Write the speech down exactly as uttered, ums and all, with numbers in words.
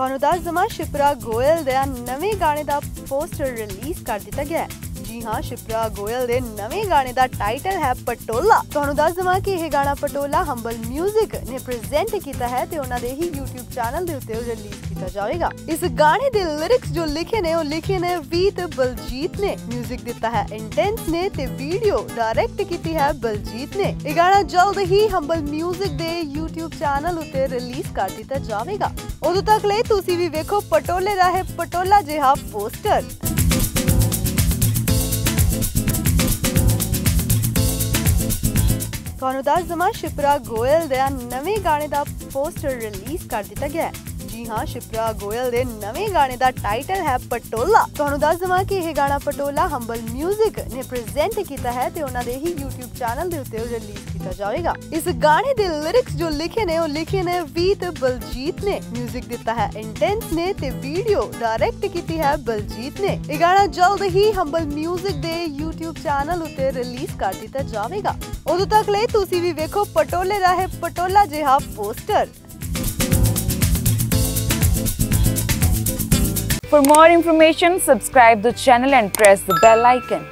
ਤੁਹਾਨੂੰ ਦੱਸ ਦਵਾਂ ਸ਼ਿਪਰਾ ਗੋਇਲ ਦੇ ਨਵੇਂ ਗਾਣੇ ਦਾ ਪੋਸਟਰ ਰਿਲੀਜ਼ ਕਰ ਦਿੱਤਾ ਗਿਆ ਹੈ। जी हाँ, शिप्रा गोयल दे नवे गाने दा टाइटल है पटोला। ਤੁਹਾਨੂੰ ਦੱਸ ਦਵਾਂ ਕਿ ਇਹ ਗਾਣਾ ਪਟੋਲਾ ਹੰਬਲ ਮਿਊਜ਼ਿਕ ਨੇ ਪ੍ਰੈਜ਼ੈਂਟ ਕੀਤਾ ਹੈ ਤੇ ਉਹਨਾਂ ਦੇ ਹੀ YouTube ਚੈਨਲ ਦੇ ਉੱਤੇ ਰਿਲੀਜ਼ ਕੀਤਾ ਜਾਵੇਗਾ। ਇਸ ਗਾਣੇ ਦੇ ਲਿਰਿਕਸ ਜੋ ਲਿਖੇ ਨੇ ਉਹ ਲਿਖੇ ਨੇ ਵੀਤ ਬਲਜੀਤ ਨੇ, ਮਿਊਜ਼ਿਕ ਦਿੱਤਾ ਹੈ ਇੰਟੈਂਸ ਨੇ ਤੇ ਵੀਡੀਓ ਡਾਇਰੈਕਟ ਕੀਤੀ ਹੈ ਬਲਜੀਤ ਨੇ। ਇਹ ਗਾਣਾ ਜਲਦ ਹੀ ਹੰਬਲ ਮਿਊਜ਼ਿਕ ਦੇ YouTube ਚੈਨਲ ਉੱਤੇ ਰਿਲੀਜ਼ ਕਰ ਦਿੱਤਾ ਜਾਵੇਗਾ। ਉਦੋਂ ਤੱਕ ਲਈ ਤੁਸੀਂ ਵੀ ਵੇਖੋ ਪਟੋਲੇ ਦਾ ਹੈ ਪਟੋਲਾ ਜਿਹਾ ਪੋਸਟਰ। ਤੁਹਾਨੂੰ ਦੱਸ ਦਵਾਂ ਸ਼ਿਪਰਾ ਗੋਇਲ ਦੇ ਨਵੇਂ ਗਾਣੇ ਦਾ ਪੋਸਟਰ ਰਿਲੀਜ਼ ਕਰ ਦਿੱਤਾ ਗਿਆ ਹੈ। जी हाँ, शिप्रा गोयल दे नवे गाने दा टाइटल है पटोला। ਤੁਹਾਨੂੰ ਦੱਸ ਦਵਾਂ ਕਿ ਇਹ ਗਾਣਾ ਪਟੋਲਾ ਹੰਬਲ ਮਿਊਜ਼ਿਕ ਨੇ ਪ੍ਰੈਜ਼ੈਂਟ ਕੀਤਾ ਹੈ ਤੇ ਉਹਨਾਂ ਦੇ ਹੀ YouTube ਚੈਨਲ ਦੇ ਉੱਤੇ ਰਿਲੀਜ਼ ਕੀਤਾ ਜਾਵੇਗਾ। ਇਸ ਗਾਣੇ ਦੇ ਲਿਰਿਕਸ ਜੋ ਲਿਖੇ ਨੇ ਉਹ ਲਿਖੇ ਨੇ ਵੀਤ ਬਲਜੀਤ ਨੇ, ਮਿਊਜ਼ਿਕ ਦਿੱਤਾ ਹੈ ਇੰਟੈਂਸ ਨੇ ਤੇ ਵੀਡੀਓ ਡਾਇਰੈਕਟ ਕੀਤੀ ਹੈ ਬਲਜੀਤ ਨੇ। ਇਹ ਗਾਣਾ ਜਲਦ ਹੀ ਹੰਬਲ ਮਿਊਜ਼ਿਕ ਦੇ YouTube ਚੈਨਲ ਉੱਤੇ ਰਿਲੀਜ਼ ਕਰ ਦਿੱਤਾ ਜਾਵੇਗਾ। ਉਦੋਂ ਤੱਕ ਲਈ ਤੁਸੀਂ ਵੀ ਵੇਖੋ ਪਟੋਲੇ ਦਾ ਹੈ ਪਟੋਲਾ ਜਿਹਾ poster. For more information, subscribe the channel and press the bell icon.